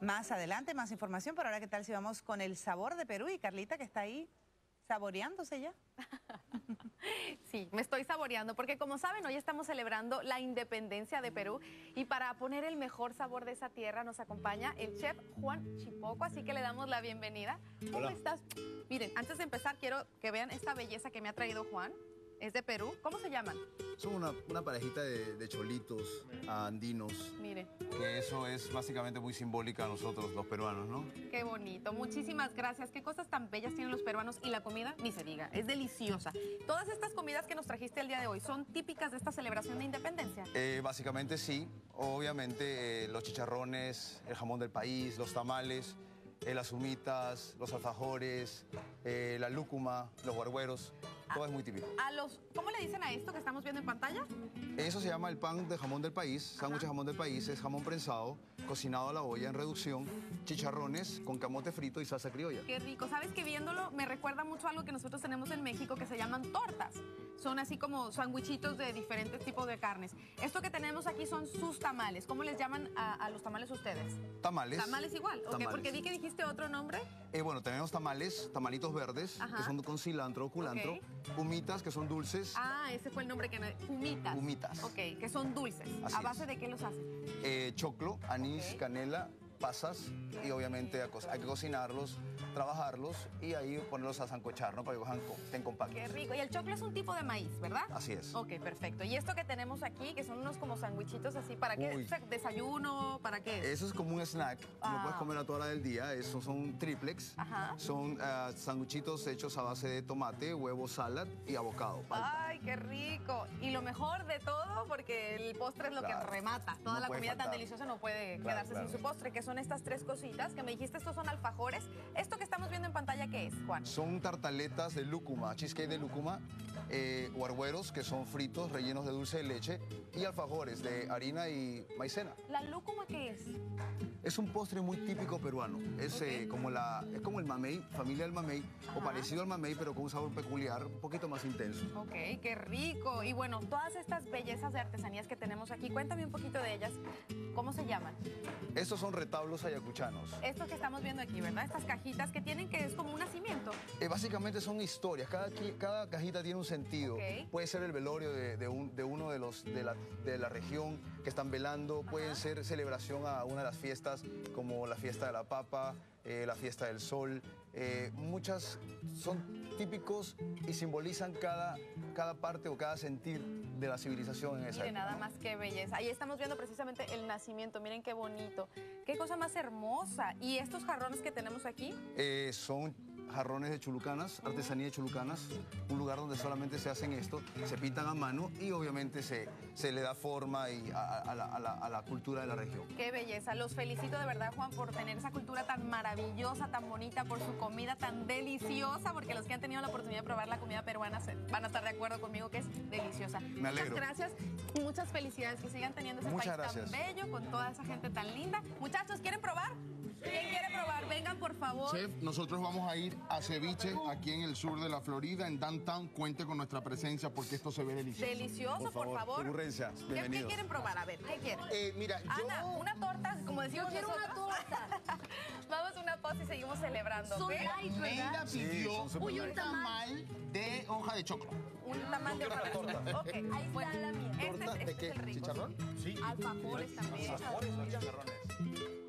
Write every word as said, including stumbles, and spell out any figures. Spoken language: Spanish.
más adelante, más información, pero ahora qué tal si vamos con el sabor de Perú y Carlita que está ahí saboreándose ya. Sí, me estoy saboreando porque como saben hoy estamos celebrando la independencia de Perú y para poner el mejor sabor de esa tierra nos acompaña el chef Juan Chipoco, así que le damos la bienvenida. ¿Cómo Hola. estás? Miren, antes de empezar quiero que vean esta belleza que me ha traído Juan. Es de Perú. ¿Cómo se llaman? Son una, una parejita de, de cholitos andinos, Mire, que eso es básicamente muy simbólica a nosotros, los peruanos, ¿no? qué bonito. Muchísimas gracias. Qué cosas tan bellas tienen los peruanos y la comida, ni se diga, es deliciosa. Todas estas comidas que nos trajiste el día de hoy son típicas de esta celebración de independencia. Eh, básicamente sí, obviamente eh, los chicharrones, el jamón del país, los tamales, eh, las humitas, los alfajores, eh, la lúcuma, los guargueros, todo es muy típico. A los, ¿cómo le dicen a esto que estamos viendo en pantalla? Eso se llama el pan de jamón del país, sándwich de jamón del país, es jamón prensado, cocinado a la olla en reducción, chicharrones con camote frito y salsa criolla. Qué rico. ¿Sabes que viéndolo me recuerda mucho a algo que nosotros tenemos en México que se llaman tortas? Son así como sandwichitos de diferentes tipos de carnes. Esto que tenemos aquí son sus tamales. ¿Cómo les llaman a, a los tamales ustedes? Tamales. Tamales igual, ok, Tamales. porque vi que dijiste otro nombre. Eh, bueno, tenemos tamales, tamalitos verdes, Ajá. que son con cilantro o culantro. Ok. Humitas, que son dulces. Ah, ese fue el nombre que no... Humitas. Humitas. Ok, que son dulces. Así ¿A es. base de qué los hacen? Eh, choclo, anís, Ok. canela, pasas. Y obviamente a co- hay que cocinarlos, trabajarlos y ahí ponerlos a sancochar, ¿no? Para que cojan co- estén compactos. Qué rico. Y el choclo es un tipo de maíz, ¿verdad? Así es. Ok, perfecto. Y esto que tenemos aquí, que son unos como sandwichitos así, ¿para qué? Uy. O sea, ¿desayuno? ¿Para qué es? Eso es como un snack, Ah. lo puedes comer a toda hora del día. Esos son triplex. Ajá. Son ah, sanguchitos hechos a base de tomate, huevo, salad y avocado. palta. Ay, qué rico. Y lo mejor de todo, porque el postre es lo Claro. que remata. Toda No la puede comida tan faltar. deliciosa no puede Claro, quedarse claro. sin su postre, que son estas tres cositas que me dijiste, estos son alfajores. Esto que estamos viendo en pantalla, ¿qué es, Juan? Son tartaletas de lúcuma, cheesecake de lúcuma, eh, guargueros que son fritos, rellenos de dulce de leche y alfajores de harina y maicena. ¿La lúcuma qué es? Es un postre muy típico peruano. Es, eh, como, la, es como el mamey, familia del mamey, Ajá. o parecido al mamey, pero con un sabor peculiar, un poquito más intenso. Ok, qué rico. Y bueno, todas estas bellezas de artesanías que tenemos aquí, cuéntame un poquito de ellas. ¿Cómo se llaman? Estos son retablos ayacuchanos. Estos que estamos viendo aquí, ¿verdad? Estas cajitas que tienen que es como un nacimiento. Eh, básicamente son historias, cada, qui- cada cajita tiene un sentido. Ok. Puede ser el velorio de, de un- de uno de, los, de, la, de la región que están velando, pueden Ajá. ser celebración a una de las fiestas como la fiesta de la papa, eh, la fiesta del sol. Eh, muchas son típicos y simbolizan cada, cada parte o cada sentir de la civilización en esa Miren, época, nada ¿no? más que belleza. Ahí estamos viendo precisamente el nacimiento. Miren qué bonito. Qué cosa más hermosa. Y estos jarrones que tenemos aquí, Eh, son jarrones de Chulucanas, artesanía de Chulucanas, un lugar donde solamente se hacen esto, se pintan a mano y obviamente se, se le da forma y a, a la, a la- a la cultura de la región. qué belleza. Los felicito de verdad, Juan, por tener esa cultura tan maravillosa, tan bonita, por su comida tan deliciosa, porque los que han tenido la oportunidad de probar la comida peruana se- van a estar de acuerdo conmigo que es deliciosa. Me alegro. Muchas gracias y muchas felicidades. Que sigan teniendo ese Muchas país gracias. tan bello, con toda esa gente tan linda. Muchachos, ¿quieren probar? ¿Quién quiere probar? Vengan, por favor. Chef, nosotros vamos a ir a ceviche aquí en el sur de la Florida, en Downtown. Cuente con nuestra presencia porque esto se ve delicioso. Delicioso, por favor. Ocurrencia, ¿Qué, ¿Qué bienvenidos. quieren probar? A ver, ¿qué quieren? Eh, mira, yo... Ana, una torta, como decimos Yo quiero una nosotros. Vamos a una pausa y seguimos celebrando, Son ¿ok? light, Neida ¿verdad? Sí, pidió son súper Uy, un un light. tamal de hoja de choclo. Un tamal de hoja de torta. choclo. Ok, Ahí está la mía. Este, ¿Torta este de es qué? el rico. ¿Chicharrón? Sí. Alfajores también. ¿Alfajores o chicharrones?